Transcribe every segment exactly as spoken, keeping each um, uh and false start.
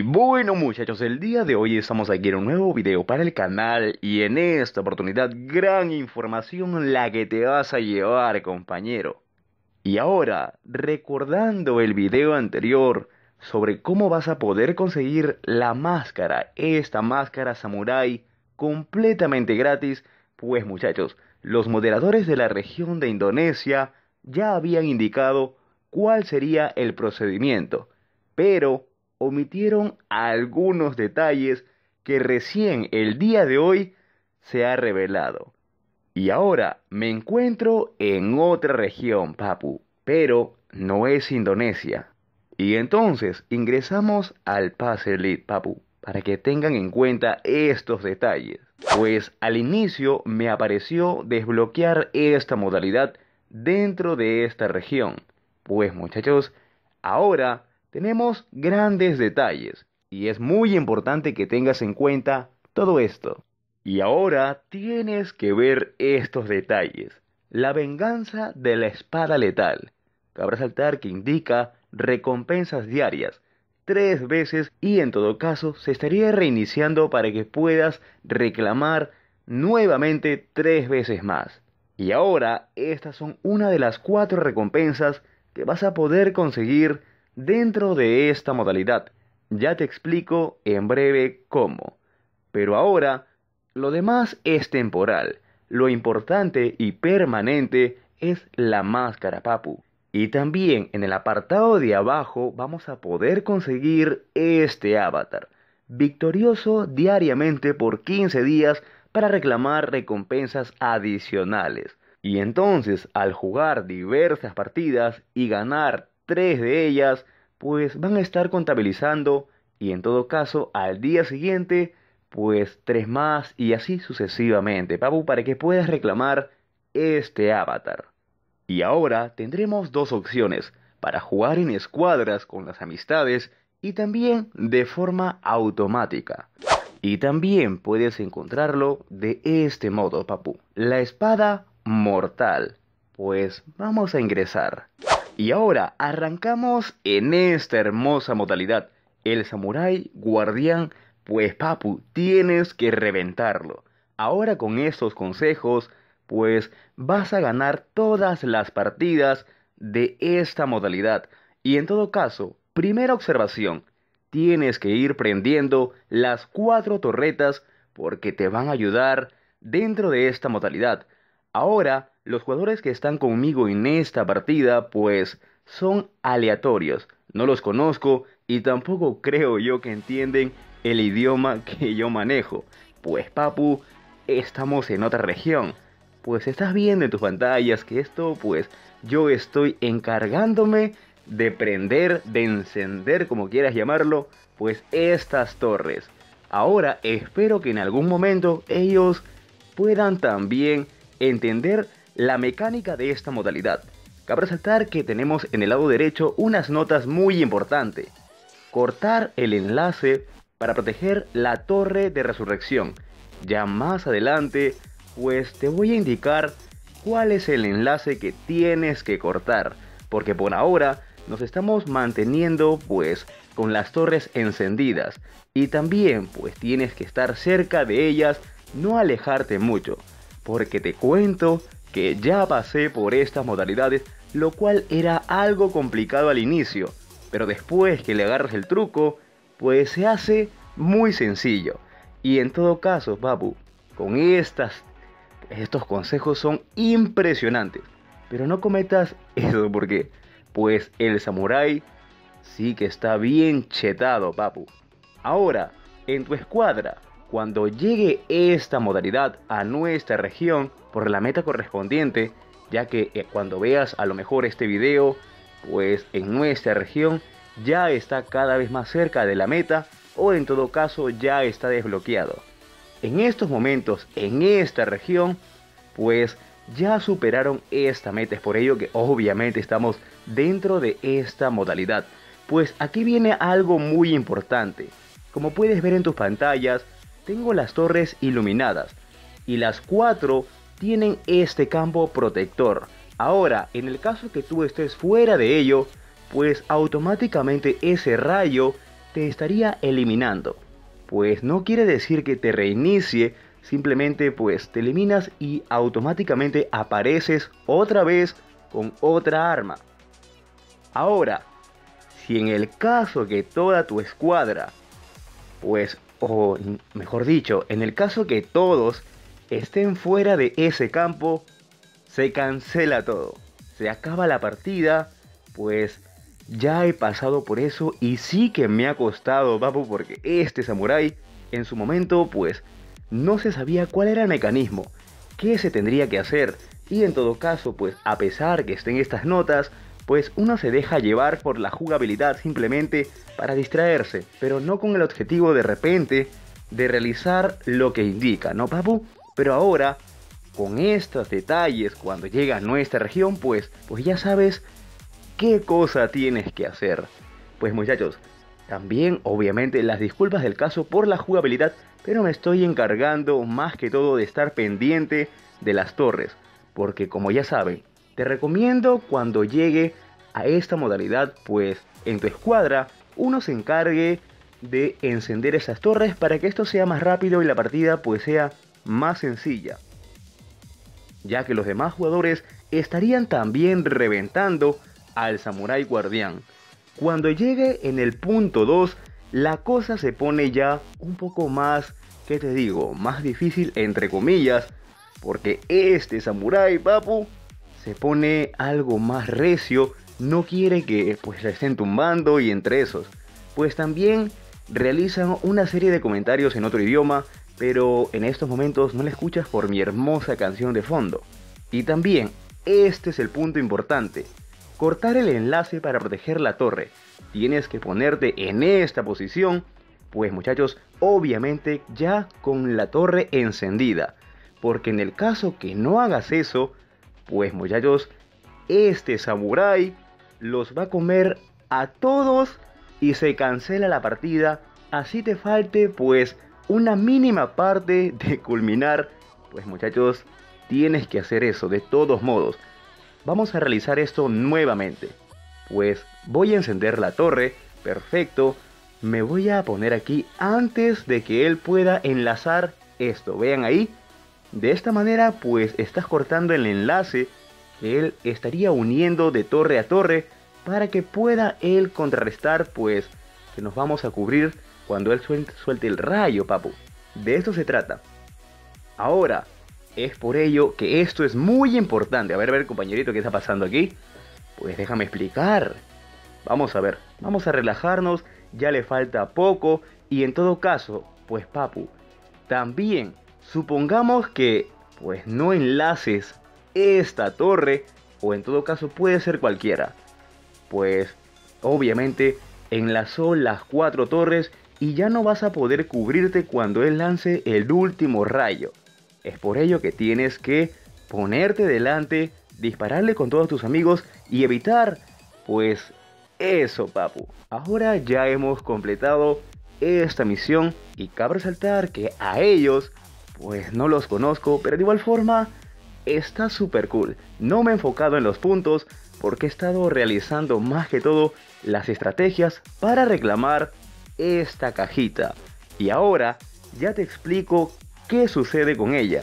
Bueno muchachos, el día de hoy estamos aquí en un nuevo video para el canal y en esta oportunidad gran información la que te vas a llevar, compañero. Y ahora, recordando el video anterior sobre cómo vas a poder conseguir la máscara, esta máscara samurái completamente gratis, pues muchachos, los moderadores de la región de Indonesia ya habían indicado cuál sería el procedimiento, pero omitieron algunos detalles que recién el día de hoy se ha revelado. Y ahora me encuentro en otra región, papu, pero no es Indonesia. Y entonces ingresamos al Pase Elite, papu, para que tengan en cuenta estos detalles. Pues al inicio me apareció desbloquear esta modalidad dentro de esta región. Pues muchachos, ahora tenemos grandes detalles y es muy importante que tengas en cuenta todo esto. Y ahora tienes que ver estos detalles. La venganza de la espada letal. Cabe resaltar que indica recompensas diarias, tres veces, y en todo caso se estaría reiniciando para que puedas reclamar nuevamente tres veces más. Y ahora estas son una de las cuatro recompensas que vas a poder conseguir dentro de esta modalidad. Ya te explico en breve cómo. Pero ahora, lo demás es temporal. Lo importante y permanente es la máscara, papu. Y también en el apartado de abajo vamos a poder conseguir este avatar, victorioso diariamente por quince días para reclamar recompensas adicionales. Y entonces, al jugar diversas partidas y ganar tres de ellas, pues van a estar contabilizando, y en todo caso al día siguiente pues tres más y así sucesivamente, papu, para que puedas reclamar este avatar. Y ahora tendremos dos opciones para jugar en escuadras con las amistades y también de forma automática. Y también puedes encontrarlo de este modo, papu, la espada mortal. Pues vamos a ingresar. Y ahora arrancamos en esta hermosa modalidad, el samurái guardián. Pues papu, tienes que reventarlo. Ahora con estos consejos, pues vas a ganar todas las partidas de esta modalidad. Y en todo caso, primera observación, tienes que ir prendiendo las cuatro torretas porque te van a ayudar dentro de esta modalidad. Ahora, los jugadores que están conmigo en esta partida, pues son aleatorios. No los conozco y tampoco creo yo que entienden el idioma que yo manejo. Pues papu, estamos en otra región. Pues estás viendo en tus pantallas que esto, pues yo estoy encargándome de prender, de encender, como quieras llamarlo, pues estas torres. Ahora espero que en algún momento ellos puedan también entender la mecánica de esta modalidad. Cabe resaltar que tenemos en el lado derecho unas notas muy importantes. Cortar el enlace para proteger la torre de resurrección. Ya más adelante, pues te voy a indicar cuál es el enlace que tienes que cortar, porque por ahora nos estamos manteniendo pues con las torres encendidas y también pues tienes que estar cerca de ellas, no alejarte mucho, porque te cuento que ya pasé por estas modalidades, lo cual era algo complicado al inicio, pero después que le agarras el truco, pues se hace muy sencillo. Y en todo caso, papu, con estas, estos consejos son impresionantes. Pero no cometas eso porque, pues el samurái sí que está bien chetado, papu. Ahora, en tu escuadra, cuando llegue esta modalidad a nuestra región por la meta correspondiente, ya que eh, cuando veas a lo mejor este video, pues en nuestra región ya está cada vez más cerca de la meta, o en todo caso ya está desbloqueado. En estos momentos, en esta región, pues ya superaron esta meta. Es por ello que obviamente estamos dentro de esta modalidad. Pues aquí viene algo muy importante. Como puedes ver en tus pantallas, tengo las torres iluminadas y las cuatro tienen este campo protector. Ahora, en el caso que tú estés fuera de ello, pues automáticamente ese rayo te estaría eliminando. Pues no quiere decir que te reinicie, simplemente pues te eliminas y automáticamente apareces otra vez con otra arma. Ahora, si en el caso que toda tu escuadra, pues, o mejor dicho, en el caso que todos estén fuera de ese campo, se cancela todo. Se acaba la partida, pues ya he pasado por eso y sí que me ha costado, papu, porque este samurái en su momento, pues, no se sabía cuál era el mecanismo, qué se tendría que hacer. Y en todo caso, pues, a pesar que estén estas notas, pues uno se deja llevar por la jugabilidad simplemente para distraerse, pero no con el objetivo de repente de realizar lo que indica, ¿no, papu? Pero ahora, con estos detalles, cuando llega a nuestra región, pues, pues ya sabes qué cosa tienes que hacer. Pues muchachos, también obviamente las disculpas del caso por la jugabilidad, pero me estoy encargando más que todo de estar pendiente de las torres, porque como ya saben, te recomiendo cuando llegue a esta modalidad, pues en tu escuadra uno se encargue de encender esas torres para que esto sea más rápido y la partida pues sea más sencilla, ya que los demás jugadores estarían también reventando al samurái guardián. Cuando llegue en el punto dos, la cosa se pone ya un poco más, ¿qué te digo? Más difícil entre comillas, porque este samurái, papu, se pone algo más recio, no quiere que pues le estén tumbando y entre esos, pues también realizan una serie de comentarios en otro idioma, pero en estos momentos no la escuchas por mi hermosa canción de fondo. Y también, este es el punto importante, cortar el enlace para proteger la torre. Tienes que ponerte en esta posición, pues muchachos, obviamente ya con la torre encendida, porque en el caso que no hagas eso, pues muchachos, este samurái los va a comer a todos y se cancela la partida, así te falte pues una mínima parte de culminar. Pues muchachos, tienes que hacer eso de todos modos. Vamos a realizar esto nuevamente. Pues voy a encender la torre, perfecto. Me voy a poner aquí antes de que él pueda enlazar esto, vean ahí. De esta manera pues estás cortando el enlace que él estaría uniendo de torre a torre, para que pueda él contrarrestar pues que nos vamos a cubrir cuando él suelte, suelte el rayo, papu. De esto se trata. Ahora, es por ello que esto es muy importante. A ver, a ver, compañerito, ¿qué está pasando aquí? Pues déjame explicar. Vamos a ver, vamos a relajarnos, ya le falta poco. Y en todo caso, pues papu, también supongamos que pues no enlaces esta torre, o en todo caso puede ser cualquiera. Pues obviamente enlazó las cuatro torres y ya no vas a poder cubrirte cuando él lance el último rayo. Es por ello que tienes que ponerte delante, dispararle con todos tus amigos y evitar pues eso, papu. Ahora ya hemos completado esta misión y cabe resaltar que a ellos pues no los conozco, pero de igual forma está súper cool. No me he enfocado en los puntos porque he estado realizando más que todo las estrategias para reclamar esta cajita. Y ahora ya te explico qué sucede con ella.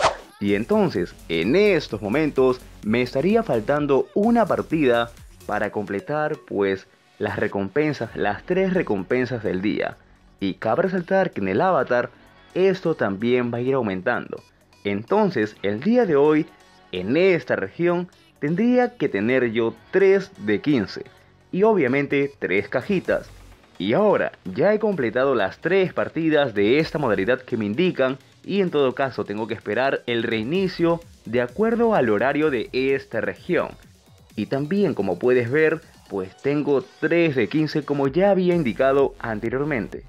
Y entonces, en estos momentos me estaría faltando una partida para completar pues las recompensas, las tres recompensas del día. Y cabe resaltar que en el avatar esto también va a ir aumentando. Entonces, el día de hoy, en esta región, tendría que tener yo tres de quince. Y obviamente tres cajitas. Y ahora, ya he completado las tres partidas de esta modalidad que me indican. Y en todo caso tengo que esperar el reinicio de acuerdo al horario de esta región. Y también, como puedes ver, pues tengo tres de quince como ya había indicado anteriormente.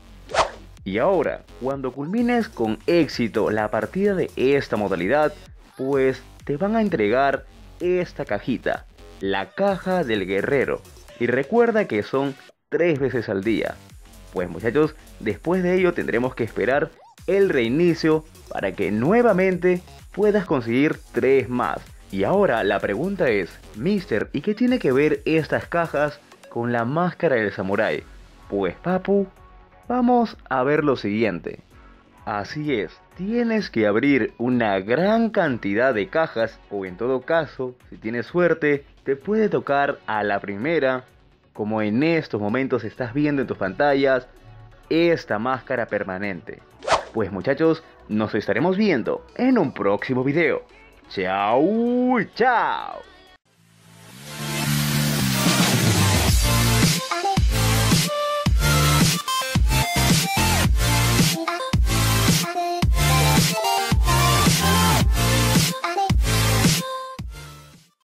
Y ahora, cuando culmines con éxito la partida de esta modalidad, pues te van a entregar esta cajita, la caja del guerrero. Y recuerda que son tres veces al día. Pues muchachos, después de ello tendremos que esperar el reinicio para que nuevamente puedas conseguir tres más. Y ahora la pregunta es, Mister, ¿y qué tiene que ver estas cajas con la máscara del samurái? Pues papu, vamos a ver lo siguiente. Así es, tienes que abrir una gran cantidad de cajas, o en todo caso, si tienes suerte, te puede tocar a la primera, como en estos momentos estás viendo en tus pantallas, esta máscara permanente. Pues muchachos, nos estaremos viendo en un próximo video. ¡Chao! ¡Chao!